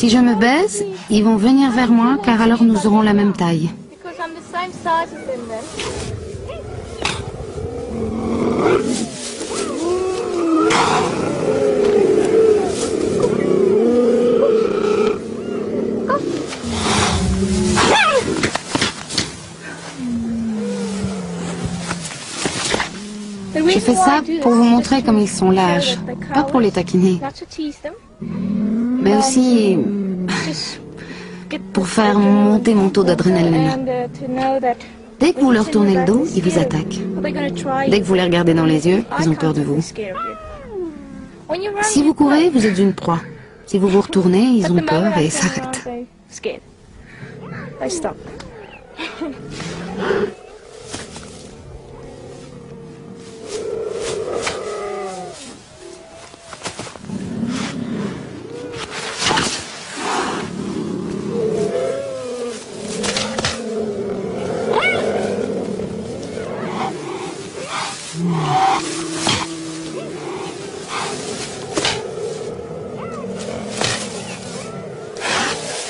Si je me baisse, ils vont venir vers moi car alors nous aurons la même taille. Je fais ça pour vous montrer comme ils sont lâches, pas pour les taquiner, mais aussi pour faire monter mon taux d'adrénaline. Dès que vous leur tournez le dos, ils vous attaquent. Dès que vous les regardez dans les yeux, ils ont peur de vous. Si vous courez, vous êtes une proie. Si vous vous retournez, ils ont peur et s'arrêtent.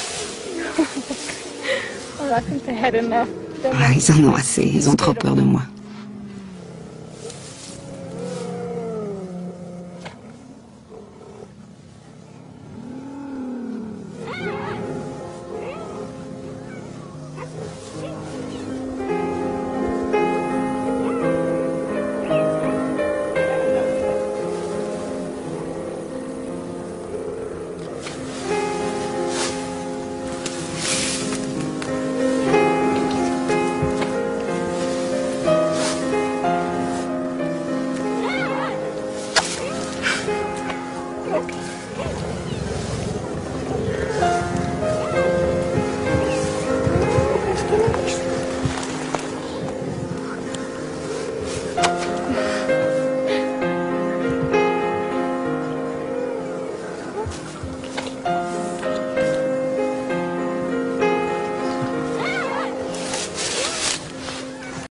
Ah, ils en ont assez, ils ont trop peur de moi.